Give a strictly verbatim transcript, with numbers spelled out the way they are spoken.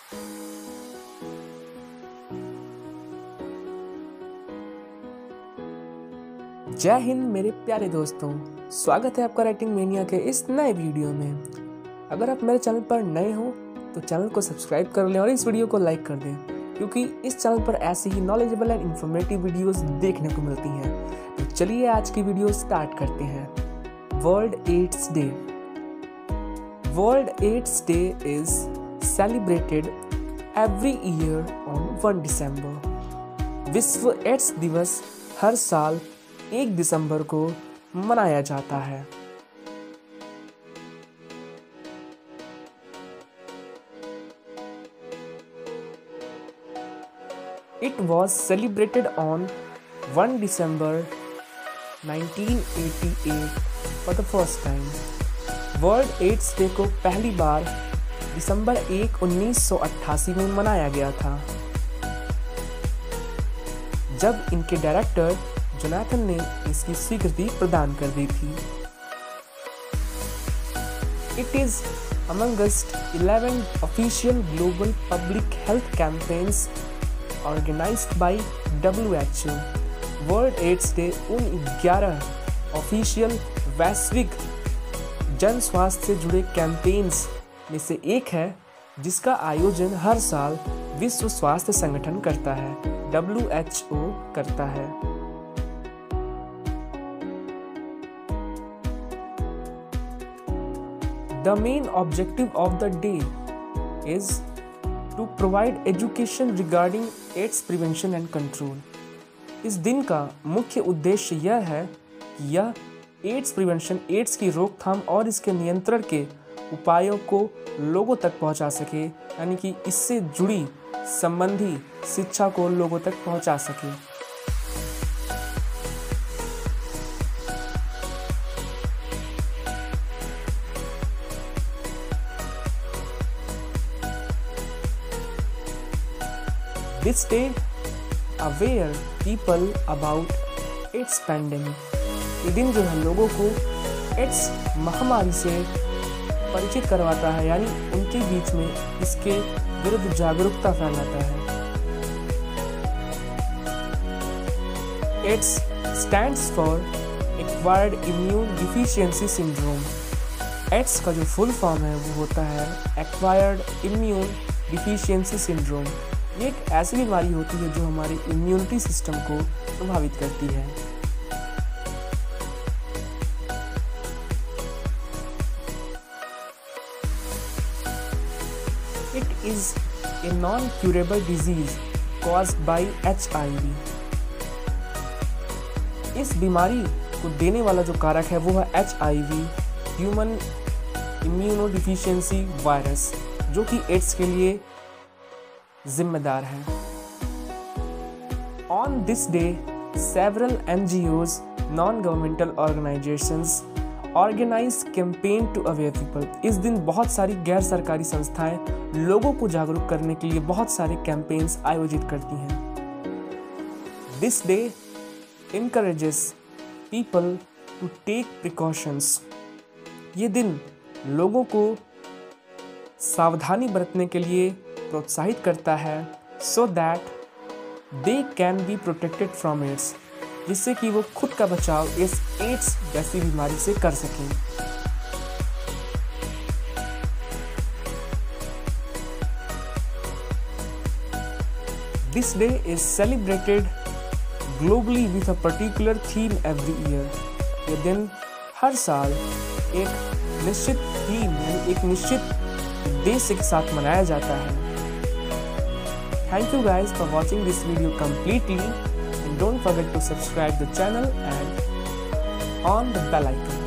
जय हिंद मेरे प्यारे दोस्तों, स्वागत है आपका राइटिंग मेनिया के इस नए वीडियो में। अगर आप मेरे चैनल पर नए हो तो चैनल को सब्सक्राइब कर लें और इस वीडियो को लाइक कर दें, क्योंकि इस चैनल पर ऐसी ही नॉलेजेबल एंड इंफॉर्मेटिव वीडियोस देखने को मिलती हैं। तो चलिए आज की वीडियो स्टार्ट करते हैं। World AIDS day. World AIDS day is celebrated every year on one December. विश्व एड्स दिवस हर साल एक दिसंबर को मनाया जाता है। It was celebrated on one December nineteen eighty-eight for the first time. World AIDS day को पहली बार दिसंबर एक उन्नीस सौ अट्ठासी में मनाया गया था, जब इनके डायरेक्टर जोनाथन ने इसकी स्वीकृति प्रदान कर दी थी। It is amongst eleven official global public health campaigns organized by W H O. World AIDS day उन ग्यारह ऑफिशियल वैश्विक जन स्वास्थ्य से जुड़े कैंपेन्स में से एक है, जिसका आयोजन हर साल विश्व स्वास्थ्य संगठन करता है, डब्ल्यू एच ओ करता है। The main objective of the day is to provide education regarding AIDS prevention and control. इस दिन का मुख्य उद्देश्य यह है कि यह एड्स प्रिवेंशन, एड्स की रोकथाम और इसके नियंत्रण के उपायों को लोगों तक पहुंचा सके, यानी कि इससे जुड़ी संबंधी शिक्षा को लोगों तक पहुंचा सके। This day aware people about AIDS pandemic. ये दिन जो है लोगों को एड्स महामारी से परिचित करवाता है, यानी उनके बीच में इसके विरुद्ध जागरूकता फैलाता है। AIDS stands for Acquired Immune Deficiency Syndrome. AIDS का जो फुल फॉर्म है वो होता है Acquired Immune Deficiency Syndrome। ये एक ऐसी बीमारी होती है जो हमारे इम्यूनिटी सिस्टम को प्रभावित करती है। It is a non curable disease caused by H I V. इस बीमारी को देने वाला जो कारक है वो है H I V, human immunodeficiency virus, जो कि एड्स के लिए जिम्मेदार है। On this day, several N G Os, non-governmental organizations, organize campaign to aware people. इस दिन बहुत सारी गैर सरकारी संस्थाएं लोगों को जागरूक करने के लिए बहुत सारे कैंपेन्स आयोजित करती हैं। This day encourages people to take precautions. ये दिन लोगों को सावधानी बरतने के लिए प्रोत्साहित करता है, so that they can be protected from AIDS, जिससे कि वो खुद का बचाव इस एड्स जैसी बीमारी से कर सकें। This day is celebrated globally with a particular theme every year. ये दिन हर साल एक निश्चित थीम, एक निश्चित उद्देश्य के साथ मनाया जाता है। Thank you guys for watching this video completely, and don't forget to subscribe the channel and on the bell icon.